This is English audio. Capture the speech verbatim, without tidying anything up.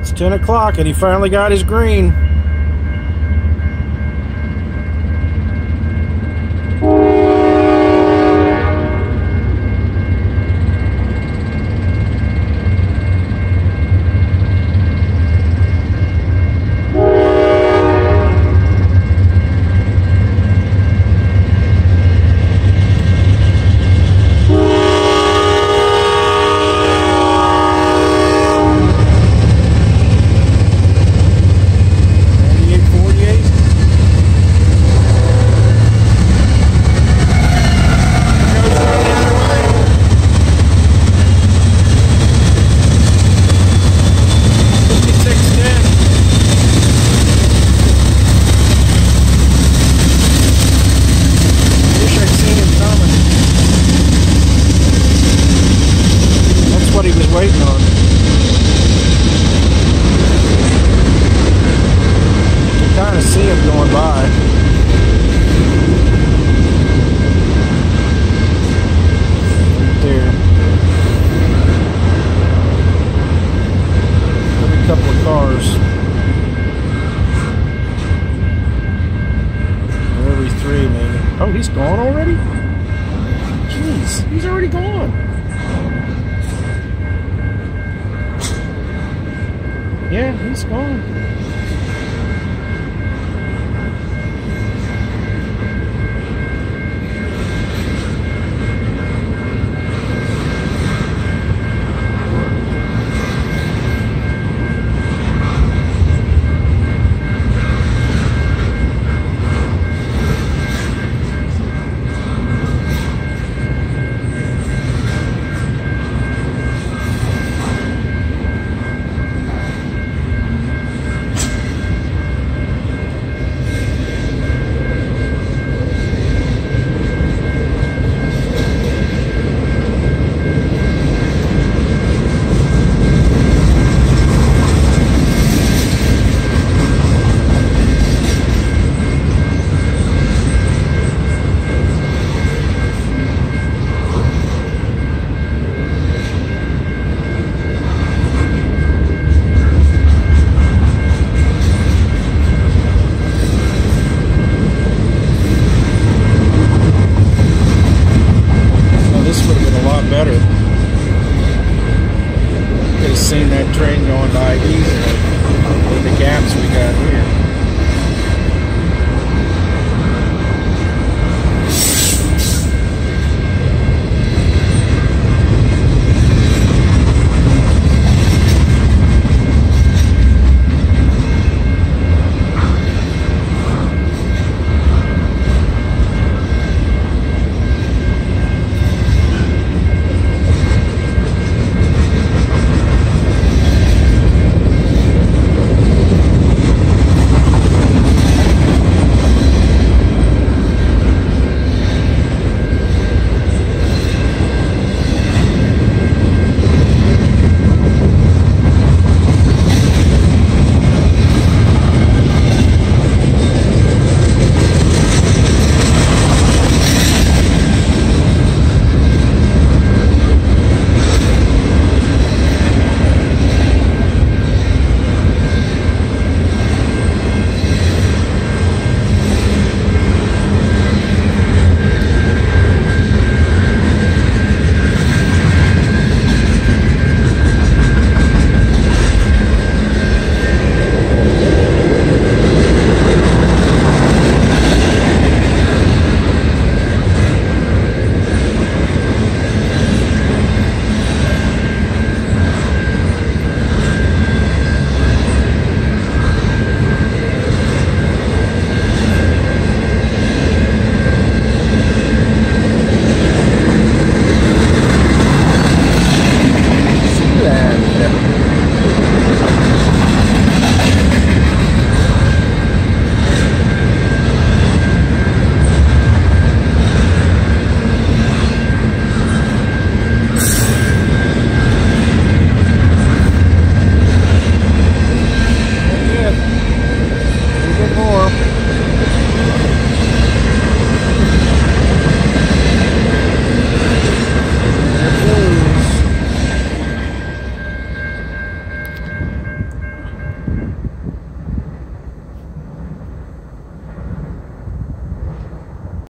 It's ten o'clock and he finally got his green. Waiting on. You can kind of see him going by. Right there. Every couple of cars. Or every three maybe. Oh, he's gone already? Jeez, he's already gone. Yeah, he's gone. Better. Could have seen that train going by easily with the gaps we got here.